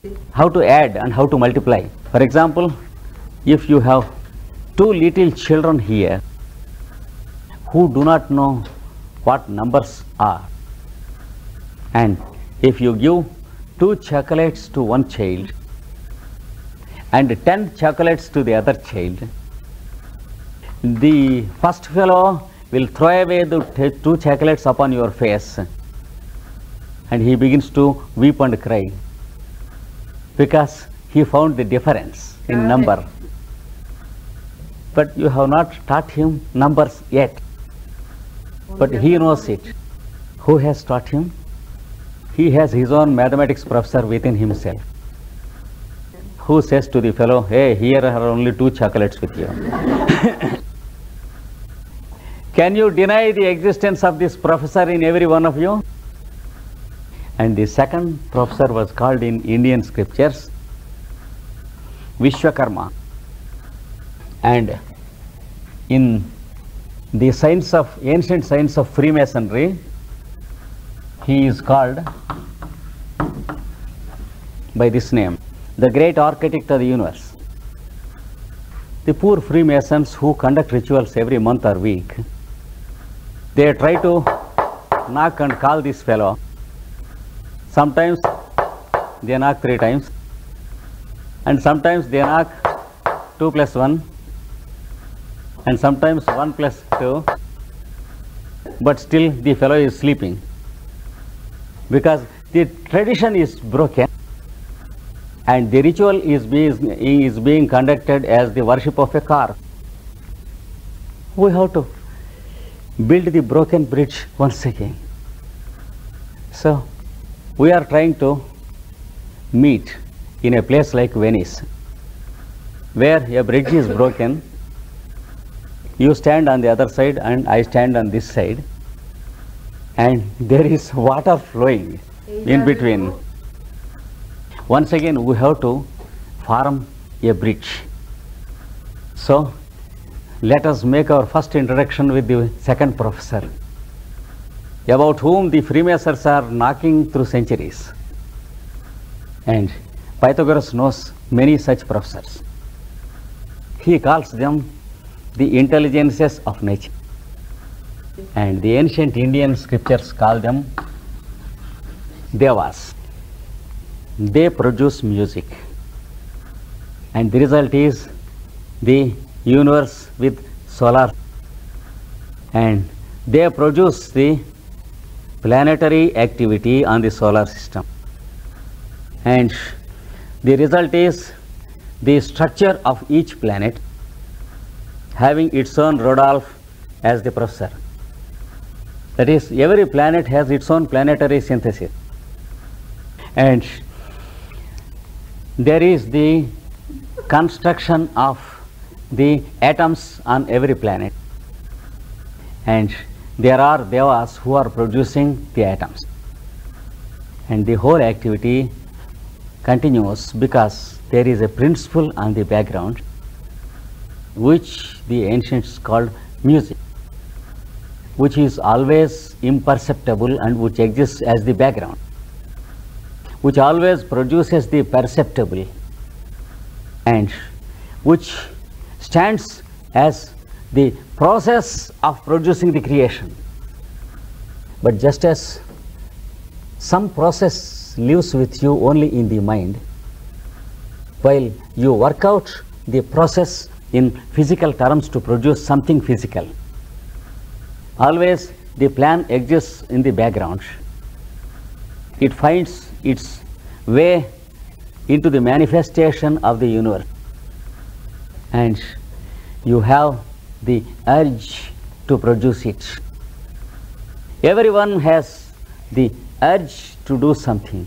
how to add and how to multiply. For example, if you have two little children here who do not know what numbers are, and if you give 2 chocolates to one child and 10 chocolates to the other child, the first fellow will throw away the 2 chocolates upon your face and he begins to weep and cry because he found the difference in number. But you have not taught him numbers yet, but he knows it. Who has taught him? He has his own mathematics professor within himself, who says to the fellow, hey, here are only 2 chocolates with you. Can you deny the existence of this professor in every one of you? And the second professor was called in Indian scriptures Vishwakarma, and in the science of ancient science of Freemasonry, he is called by this name, the great architect of the universe. The poor Freemasons who conduct rituals every month or week, they try to knock and call this fellow. Sometimes they knock 3 times, and sometimes they knock 2 plus 1, and sometimes 1 plus 2, but still the fellow is sleeping because the tradition is broken and the ritual is being conducted as the worship of a car. We have to build the broken bridge once again. So we are trying to meet in a place like Venice, where a bridge is broken. You stand on the other side and I stand on this side, and there is water flowing in between. Once again we have to form a bridge. So let us make our first introduction with the second professor, about whom the Freemasons are knocking through centuries. And Pythagoras knows many such professors. He calls them the intelligences of nature, and the ancient Indian scriptures call them Devas. They produce music, and the result is the universe with solar, and they produce the planetary activity on the solar system, and the result is the structure of each planet having its own Rudolph as the professor. That is, every planet has its own planetary synthesis, and there is the construction of the atoms on every planet, and there are Devas who are producing the atoms, and the whole activity continues because there is a principle on the background which the ancients called music, which is always imperceptible and which exists as the background, which always produces the perceptible, and which stands as the process of producing the creation. But just as some process lives with you only in the mind, while you work out the process in physical terms to produce something physical, always the plan exists in the background. It finds its way into the manifestation of the universe, and you have the urge to produce it. Everyone has the urge to do something.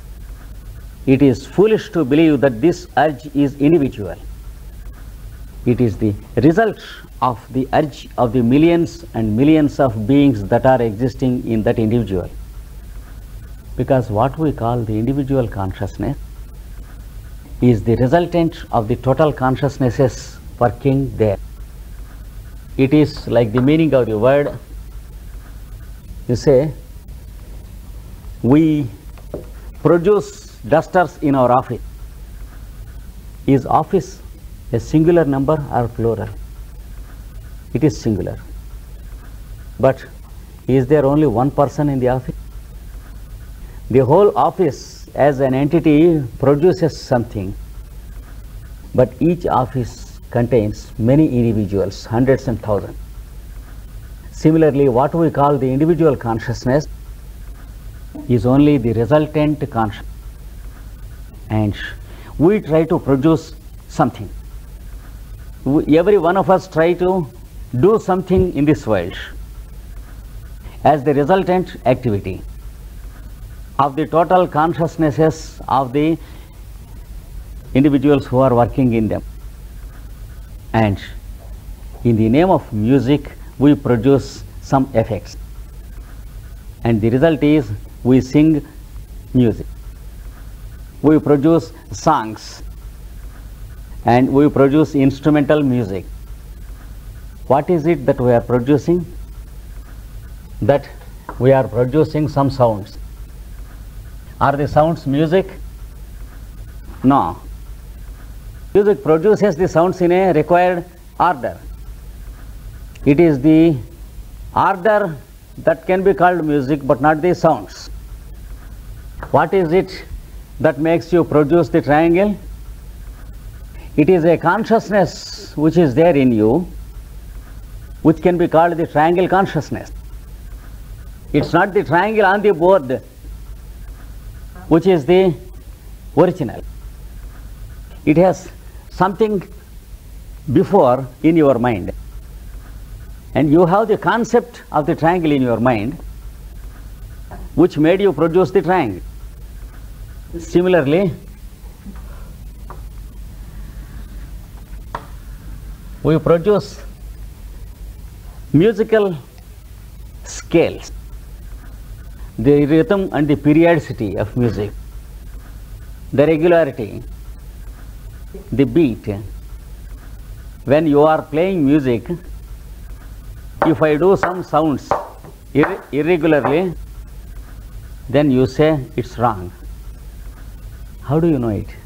It is foolish to believe that this urge is individual. It is the result of the urge of the millions and millions of beings that are existing in that individual. Because what we call the individual consciousness is the resultant of the total consciousnesses working there. It is like the meaning of the word. You say, we produce dusters in our office. Is office a singular number or plural? It is singular. But is there only one person in the office? The whole office as an entity produces something, but each office contains many individuals, hundreds and thousands. Similarly, what we call the individual consciousness is only the resultant consciousness, and we try to produce something. Every one of us try to do something in this world as the resultant activity of the total consciousnesses of the individuals who are working in them. And in the name of music, we produce some effects, and the result is we sing music, we produce songs, and we produce instrumental music. What is it that we are producing? That we are producing some sounds. Are the sounds music? No. Music produces the sounds in a required order. It is the order that can be called music, but not the sounds. What is it that makes you produce the triangle? It is a consciousness which is there in you, which can be called the triangle consciousness. It's not the triangle on the board which is the original. It has something before in your mind, and you have the concept of the triangle in your mind, which made you produce the triangle. Similarly, we produce musical scales, the rhythm and the periodicity of music, the regularity, the beat. When you are playing music, if I do some sounds irregularly, then you say it's wrong. How do you know it?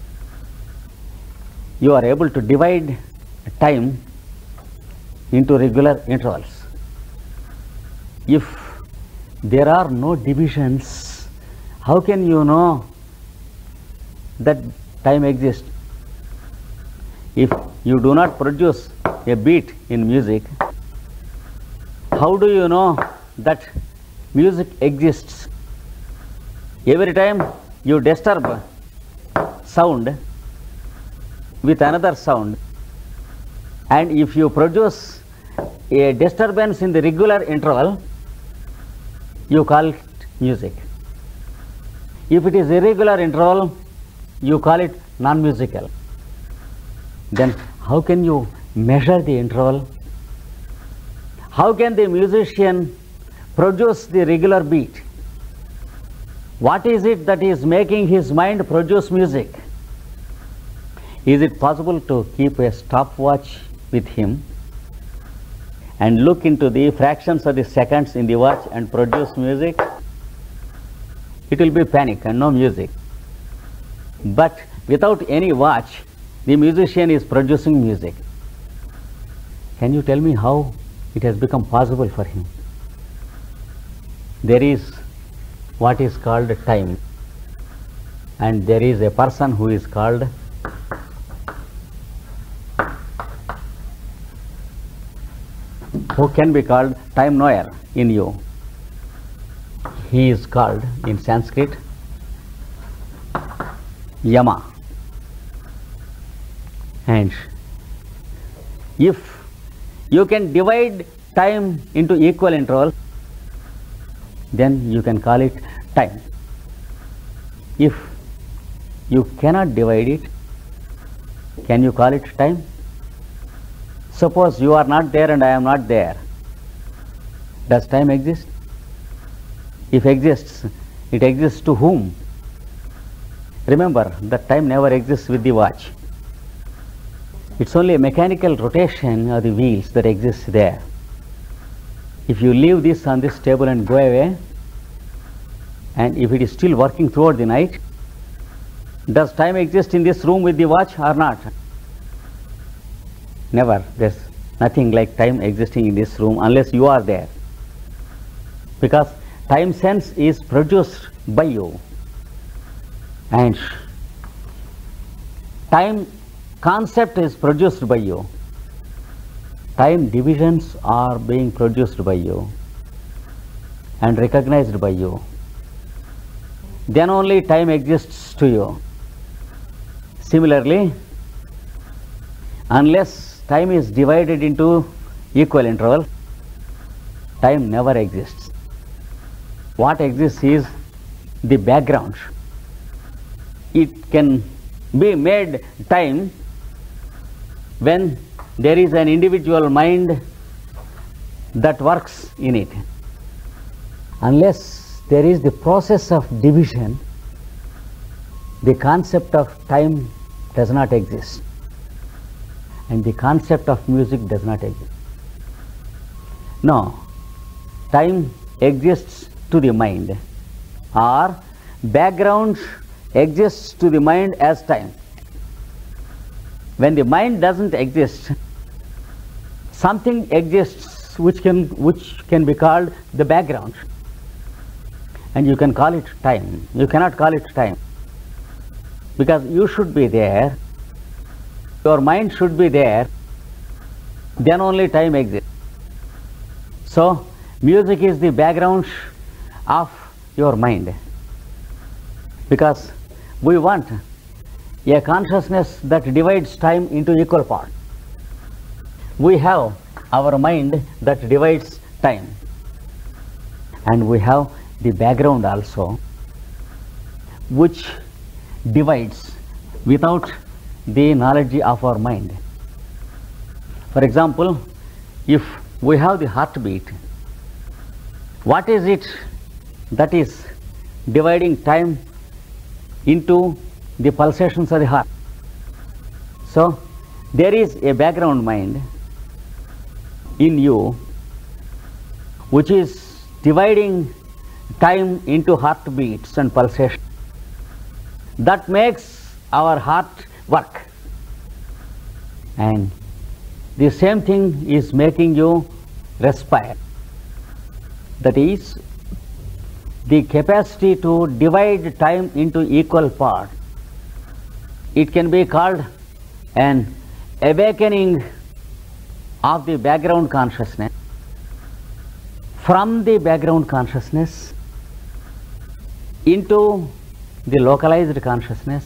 You are able to divide time into regular intervals. If there are no divisions, how can you know that time exists? If you do not produce a beat in music, how do you know that music exists? Every time you disturb sound with another sound, and if you produce a disturbance in the regular interval, you call it music. If it is irregular interval, you call it non-musical. Then how can you measure the interval? How can the musician produce the regular beat? What is it that is making his mind produce music? Is it possible to keep a stopwatch with him and look into the fractions of the seconds in the watch and produce music? It will be panic and no music. But without any watch, the musician is producing music. Can you tell me how it has become possible for him? There is what is called time, and there is a person who is called who can be called time knower in you. He is called in Sanskrit Yama. And if you can divide time into equal intervals, then you can call it time. If you cannot divide it, can you call it time? Suppose you are not there and I am not there. Does time exist? If exists, it exists to whom? Remember that time never exists with the watch. It's only a mechanical rotation of the wheels that exists there. If you leave this on this table and go away, and if it is still working throughout the night, Does time exist in this room with the watch or not? Never. There's nothing like time existing in this room unless you are there. Because time sense is produced by you. And time concept is produced by you. Time divisions are being produced by you and recognized by you. Then only time exists to you. Similarly, unless time is divided into equal intervals, time never exists. What exists is the background. It can be made time when there is an individual mind that works in it. Unless there is the process of division, the concept of time does not exist, and the concept of music does not exist. No, time exists to the mind, or background exists to the mind as time. When the mind doesn't exist, something exists which can be called the background, and you can call it time. You cannot call it time, because you should be there, your mind should be there, then only time exists. So music is the background of your mind, because we want a consciousness that divides time into equal parts. We have our mind that divides time, and we have the background also, which divides without the knowledge of our mind. For example, if we have the heartbeat, what is it that is dividing time into the pulsations of the heart? So there is a background mind in you which is dividing time into heartbeats and pulsations. That makes our heart work, and the same thing is making you respire. That is the capacity to divide time into equal parts. It can be called an awakening of the background consciousness from the background consciousness into the localized consciousness,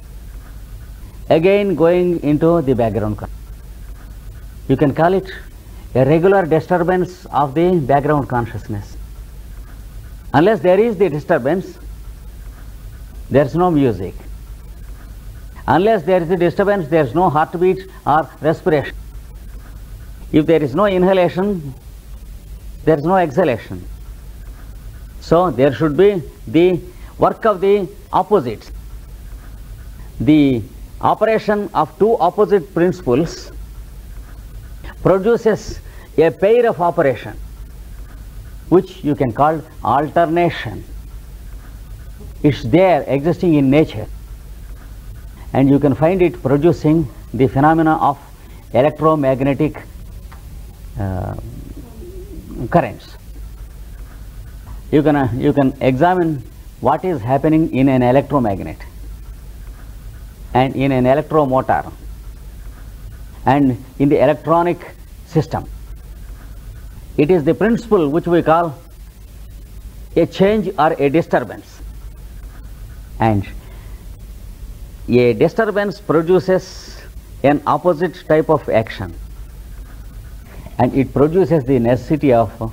again going into the background consciousness. You can call it a regular disturbance of the background consciousness. Unless there is the disturbance, there is no music. Unless there is a disturbance, there is no heartbeat or respiration. If there is no inhalation, there is no exhalation. So there should be the work of the opposites. The operation of two opposite principles produces a pair of operation, which you can call alternation. It's there, existing in nature, and you can find it producing the phenomena of electromagnetic currents. You can examine what is happening in an electromagnet and in an electromotor and in the electronic system. It is the principle which we call a change or a disturbance, and a disturbance produces an opposite type of action, and it produces the necessity of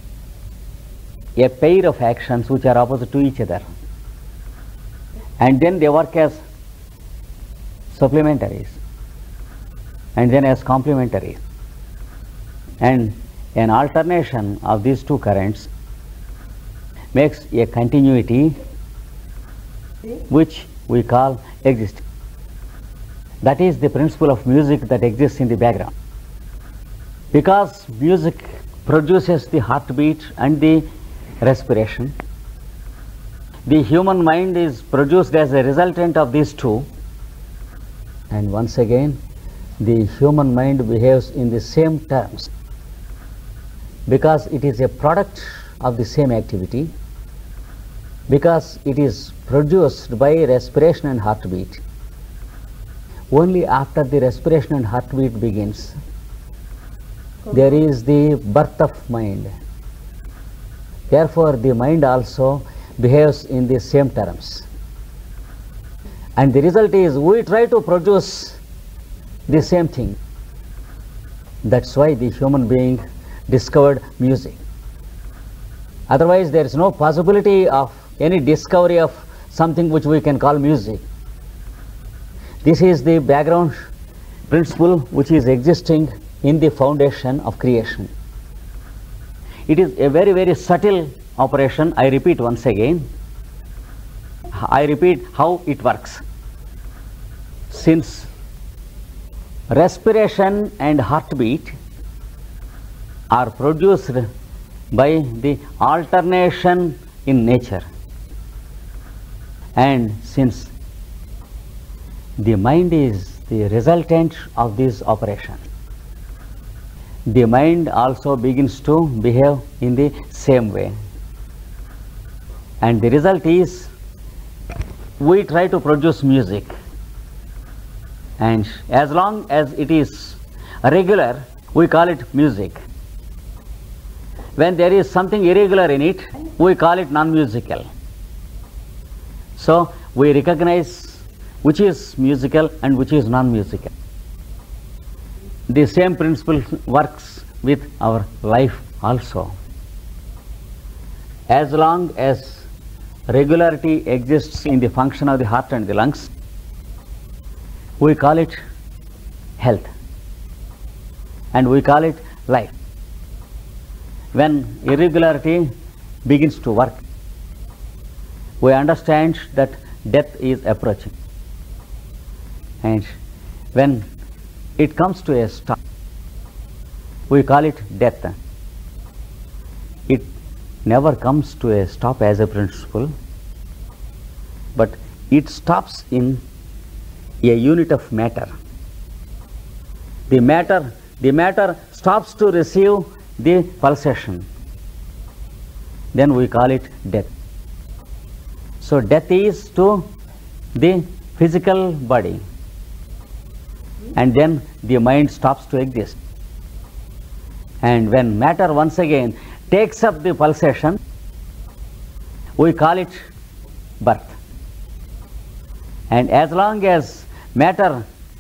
a pair of actions which are opposite to each other, and then they work as supplementaries and then as complementaries, and an alternation of these two currents makes a continuity which we call existence. That is the principle of music that exists in the background. Because music produces the heartbeat and the respiration, the human mind is produced as a resultant of these two, and once again the human mind behaves in the same terms because it is a product of the same activity, because it is produced by respiration and heartbeat. Only after the respiration and heartbeat begins, there is the birth of mind. Therefore, the mind also behaves in the same terms. And the result is we try to produce the same thing. That's why the human being discovered music. Otherwise, there is no possibility of any discovery of something which we can call music. This is the background principle which is existing in the foundation of creation. It is a very, very subtle operation. I repeat once again. I repeat how it works. Since respiration and heartbeat are produced by the alternation in nature, and since the mind is the resultant of this operation, the mind also begins to behave in the same way, and the result is we try to produce music, and as long as it is regular we call it music. When there is something irregular in it, we call it non-musical. So we recognize which is musical and which is non-musical. The same principle works with our life also. As long as regularity exists in the function of the heart and the lungs, we call it health, and we call it life. When irregularity begins to work, we understand that death is approaching, and when it comes to a stop, we call it death. It never comes to a stop as a principle, but it stops in a unit of matter. The matter stops to receive the pulsation. Then we call it death. So death is to the physical body, and then the mind stops to exist. And when matter once again takes up the pulsation, we call it birth. And as long as matter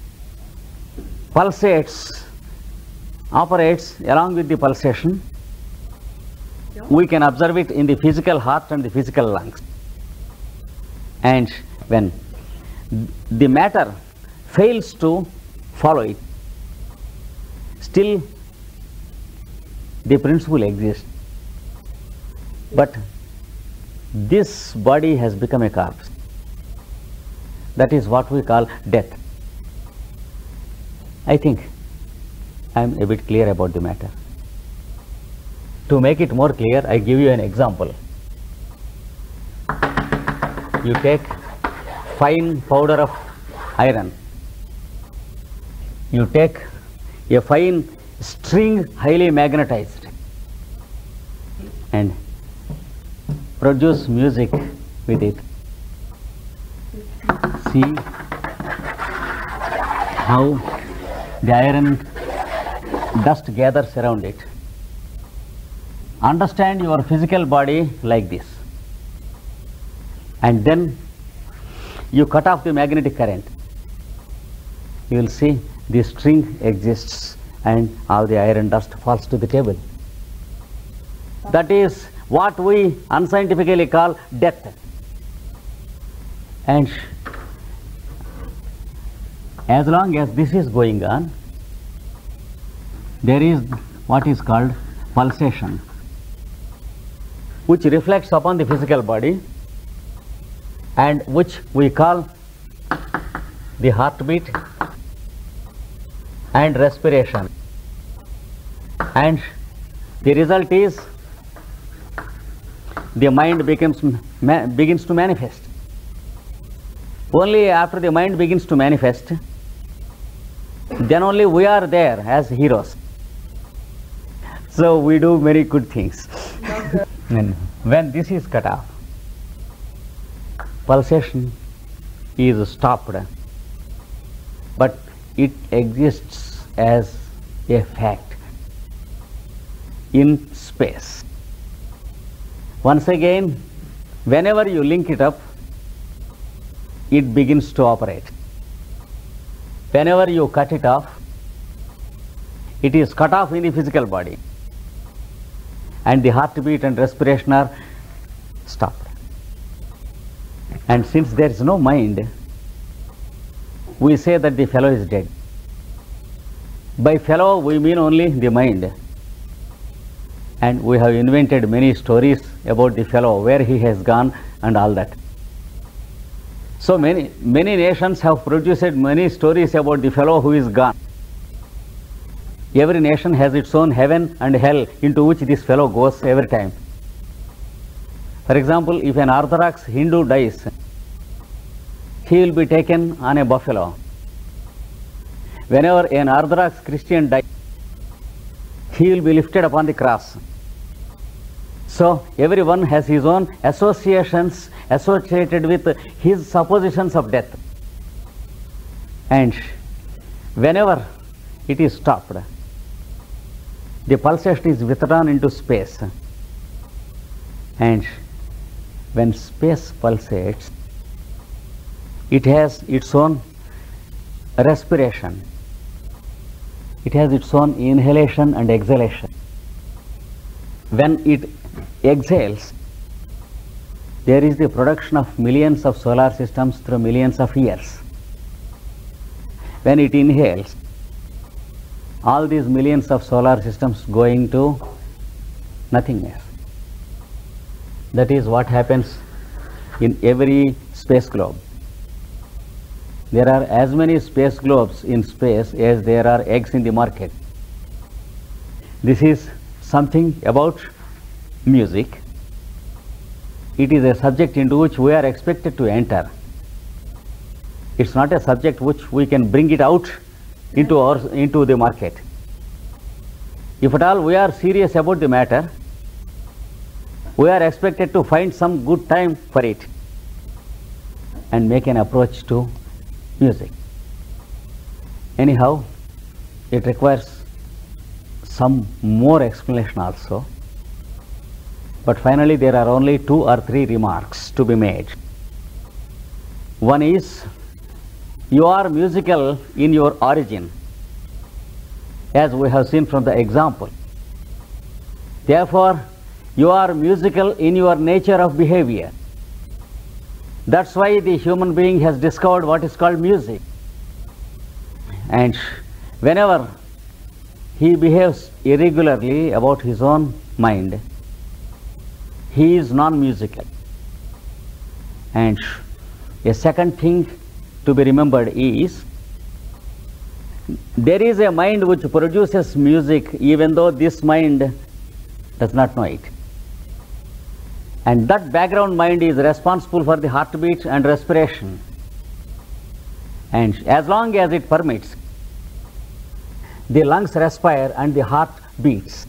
pulsates, operates along with the pulsation, we can observe it in the physical heart and the physical lungs. And when the matter fails to follow it, still the principle exists, but this body has become a corpse. That is what we call death. I think I am a bit clear about the matter. To make it more clear, I give you an example. You take fine powder of iron. You take a fine string highly magnetized and produce music with it. See how the iron dust gathers around it. Understand your physical body like this, and then you cut off the magnetic current. You will see the string exists and all the iron dust falls to the table. That is what we unscientifically call death. And as long as this is going on, there is what is called pulsation, which reflects upon the physical body and which we call the heartbeat and respiration, and the result is the mind begins to manifest. Only after the mind begins to manifest, then only we are there as heroes. So we do many good things. And when this is cut off, pulsation is stopped, but it exists as a fact in space. Once again, whenever you link it up, it begins to operate. Whenever you cut it off, it is cut off in the physical body, and the heartbeat and respiration are stopped. And since there is no mind, we say that the fellow is dead. By fellow we mean only the mind. And we have invented many stories about the fellow, where he has gone and all that. So many nations have produced many stories about the fellow who is gone. Every nation has its own heaven and hell into which this fellow goes every time. For example, if an Orthodox Hindu dies, he will be taken on a buffalo. Whenever an Orthodox Christian dies, he will be lifted upon the cross. So everyone has his own associations associated with his suppositions of death. And whenever it is stopped, the pulsation is withdrawn into space. And when space pulsates, it has its own respiration. It has its own inhalation and exhalation. When it exhales, there is the production of millions of solar systems through millions of years. When it inhales, all these millions of solar systems going to nothingness. That is what happens in every space globe. There are as many space globes in space as there are eggs in the market. This is something about music. It is a subject into which we are expected to enter. It's not a subject which we can bring it out into the market. If at all we are serious about the matter, we are expected to find some good time for it and make an approach to music. Anyhow, it requires some more explanation also. But finally, there are only 2 or 3 remarks to be made. One is, you are musical in your origin, as we have seen from the example. Therefore, you are musical in your nature of behavior. That's why the human being has discovered what is called music. And whenever he behaves irregularly about his own mind, he is non-musical. And a second thing to be remembered is, there is a mind which produces music even though this mind does not know it. And that background mind is responsible for the heartbeat and respiration. And as long as it permits, the lungs respire and the heart beats.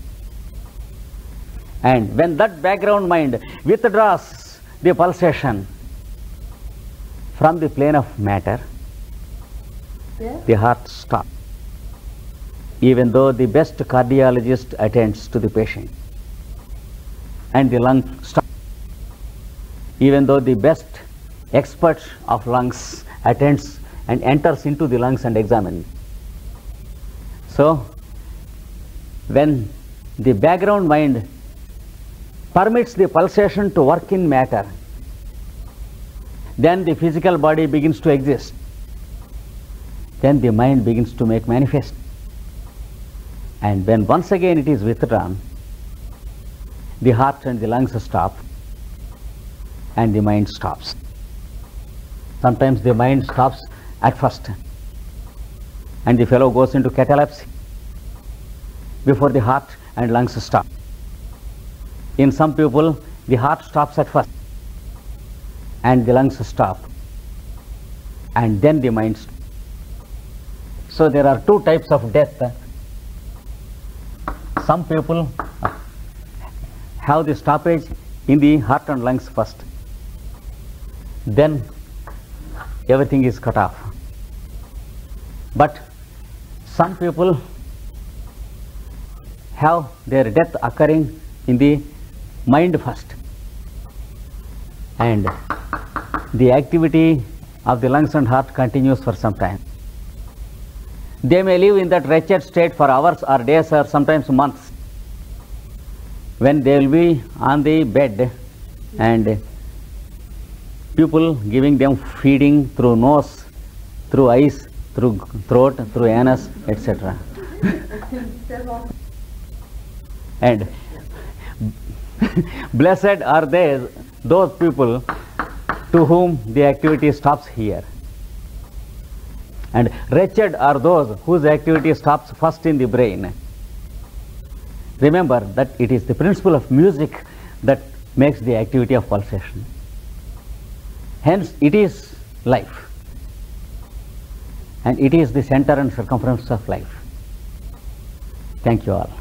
And when that background mind withdraws the pulsation from the plane of matter, the heart stops, even though the best cardiologist attends to the patient, and the lung stops, even though the best expert of lungs attends and enters into the lungs and examines. So, when the background mind permits the pulsation to work in matter, then the physical body begins to exist. Then the mind begins to make manifest. And when once again it is withdrawn, the heart and the lungs stop, and the mind stops. Sometimes the mind stops at first, and the fellow goes into catalepsy before the heart and lungs stop. In some people, the heart stops at first, and the lungs stop, and then the mind stops. So there are two types of death. Some people have the stoppage in the heart and lungs first, then everything is cut off. But some people have their death occurring in the mind first, and the activity of the lungs and heart continues for some time. They may live in that wretched state for hours or days or sometimes months, when they will be on the bed and people giving them feeding through nose, through eyes, through throat, through anus, etc. And blessed are those people to whom the activity stops here, and wretched are those whose activity stops first in the brain. Remember that it is the principle of music that makes the activity of pulsation. Hence it is life, and it is the center and circumference of life. Thank you all.